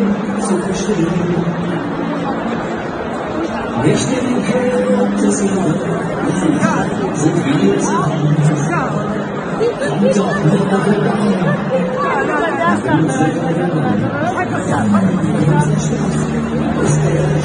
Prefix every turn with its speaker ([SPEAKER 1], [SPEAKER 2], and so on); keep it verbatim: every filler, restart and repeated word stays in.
[SPEAKER 1] zu verstehen. Wir stehen her und das Jahr, sind wir zusammen. Kommt doch mit dabei, wenn uns der Vergangen, ist der